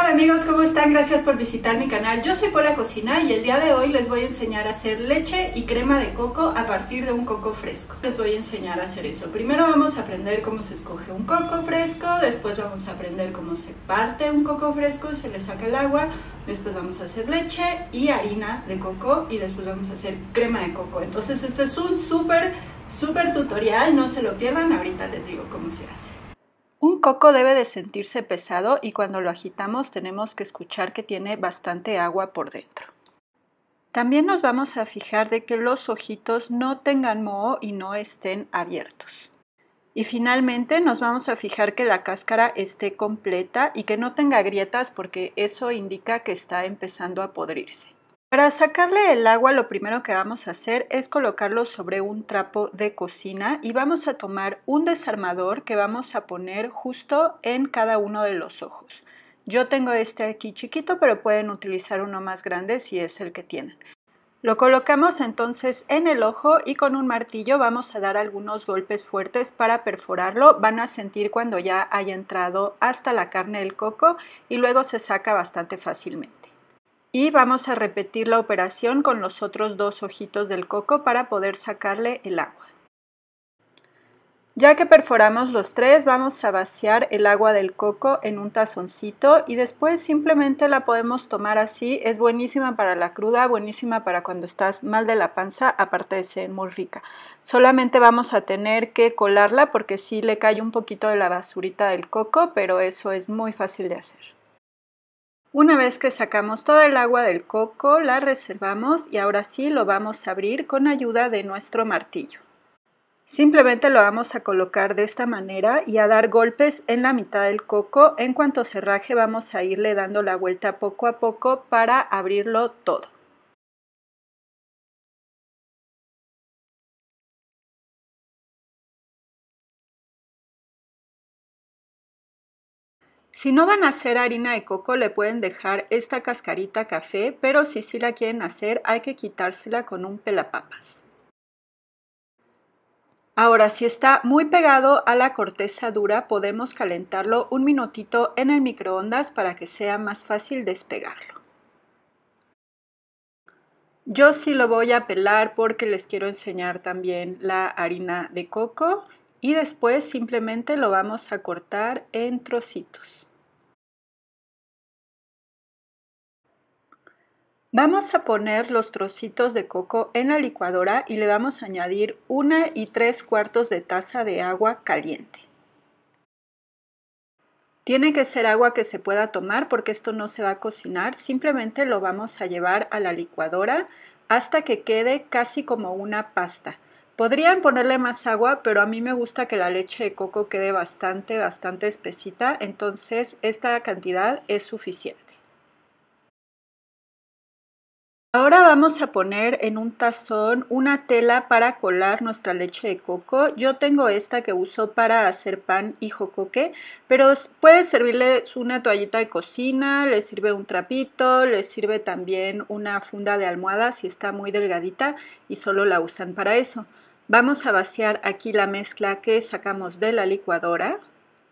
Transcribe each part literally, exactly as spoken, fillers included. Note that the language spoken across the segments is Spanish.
Hola amigos, ¿cómo están? Gracias por visitar mi canal. Yo soy Pola Cocina y el día de hoy les voy a enseñar a hacer leche y crema de coco a partir de un coco fresco. Les voy a enseñar a hacer eso. Primero vamos a aprender cómo se escoge un coco fresco, después vamos a aprender cómo se parte un coco fresco, se le saca el agua, después vamos a hacer leche y harina de coco y después vamos a hacer crema de coco. Entonces este es un súper, súper tutorial, no se lo pierdan, ahorita les digo cómo se hace. Un coco debe de sentirse pesado y cuando lo agitamos tenemos que escuchar que tiene bastante agua por dentro. También nos vamos a fijar de que los ojitos no tengan moho y no estén abiertos. Y finalmente nos vamos a fijar que la cáscara esté completa y que no tenga grietas porque eso indica que está empezando a podrirse. Para sacarle el agua lo primero que vamos a hacer es colocarlo sobre un trapo de cocina y vamos a tomar un desarmador que vamos a poner justo en cada uno de los ojos. Yo tengo este aquí chiquito, pero pueden utilizar uno más grande si es el que tienen. Lo colocamos entonces en el ojo y con un martillo vamos a dar algunos golpes fuertes para perforarlo. Van a sentir cuando ya haya entrado hasta la carne del coco y luego se saca bastante fácilmente. Y vamos a repetir la operación con los otros dos ojitos del coco para poder sacarle el agua. Ya que perforamos los tres, vamos a vaciar el agua del coco en un tazoncito y después simplemente la podemos tomar así. Es buenísima para la cruda, buenísima para cuando estás mal de la panza, aparte de ser muy rica. Solamente vamos a tener que colarla porque sí le cae un poquito de la basurita del coco, pero eso es muy fácil de hacer. Una vez que sacamos toda el agua del coco, la reservamos y ahora sí lo vamos a abrir con ayuda de nuestro martillo. Simplemente lo vamos a colocar de esta manera y a dar golpes en la mitad del coco. En cuanto se raje vamos a irle dando la vuelta poco a poco para abrirlo todo. Si no van a hacer harina de coco le pueden dejar esta cascarita café, pero si sí la quieren hacer hay que quitársela con un pelapapas. Ahora, si está muy pegado a la corteza dura, podemos calentarlo un minutito en el microondas para que sea más fácil despegarlo. Yo sí lo voy a pelar porque les quiero enseñar también la harina de coco y después simplemente lo vamos a cortar en trocitos. Vamos a poner los trocitos de coco en la licuadora y le vamos a añadir una y tres cuartos de taza de agua caliente. Tiene que ser agua que se pueda tomar porque esto no se va a cocinar, simplemente lo vamos a llevar a la licuadora hasta que quede casi como una pasta. Podrían ponerle más agua, pero a mí me gusta que la leche de coco quede bastante, bastante espesita, entonces esta cantidad es suficiente. Ahora vamos a poner en un tazón una tela para colar nuestra leche de coco. Yo tengo esta que uso para hacer pan y jocoque, pero puede servirles una toallita de cocina, les sirve un trapito, les sirve también una funda de almohada si está muy delgadita y solo la usan para eso. Vamos a vaciar aquí la mezcla que sacamos de la licuadora.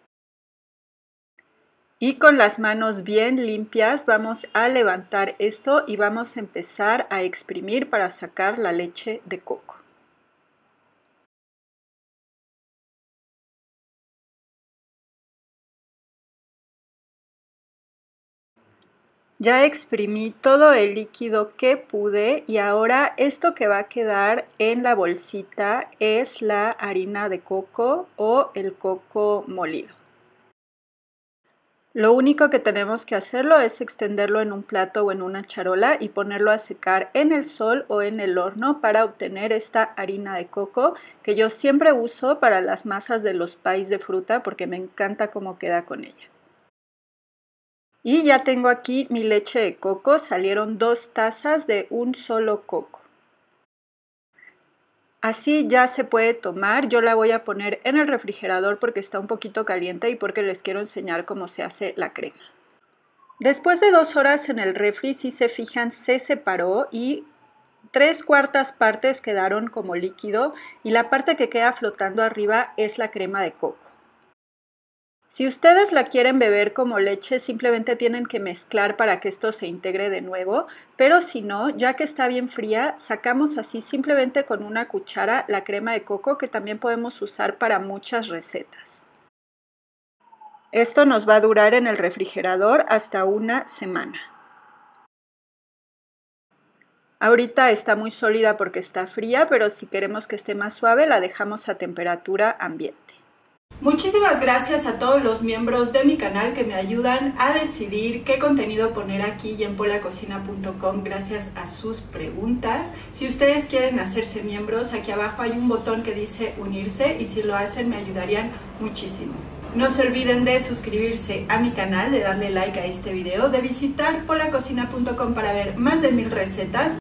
Y con las manos bien limpias vamos a levantar esto y vamos a empezar a exprimir para sacar la leche de coco. Ya exprimí todo el líquido que pude y ahora esto que va a quedar en la bolsita es la harina de coco o el coco molido. Lo único que tenemos que hacerlo es extenderlo en un plato o en una charola y ponerlo a secar en el sol o en el horno para obtener esta harina de coco que yo siempre uso para las masas de los pies de fruta porque me encanta cómo queda con ella. Y ya tengo aquí mi leche de coco, salieron dos tazas de un solo coco. Así ya se puede tomar, yo la voy a poner en el refrigerador porque está un poquito caliente y porque les quiero enseñar cómo se hace la crema. Después de dos horas en el refri, si se fijan, se separó y tres cuartas partes quedaron como líquido y la parte que queda flotando arriba es la crema de coco. Si ustedes la quieren beber como leche, simplemente tienen que mezclar para que esto se integre de nuevo, pero si no, ya que está bien fría, sacamos así simplemente con una cuchara la crema de coco, que también podemos usar para muchas recetas. Esto nos va a durar en el refrigerador hasta una semana. Ahorita está muy sólida porque está fría, pero si queremos que esté más suave, la dejamos a temperatura ambiente. Muchísimas gracias a todos los miembros de mi canal que me ayudan a decidir qué contenido poner aquí y en polacocina punto com gracias a sus preguntas. Si ustedes quieren hacerse miembros, aquí abajo hay un botón que dice unirse y si lo hacen me ayudarían muchísimo. No se olviden de suscribirse a mi canal, de darle like a este video, de visitar polacocina punto com para ver más de mil recetas.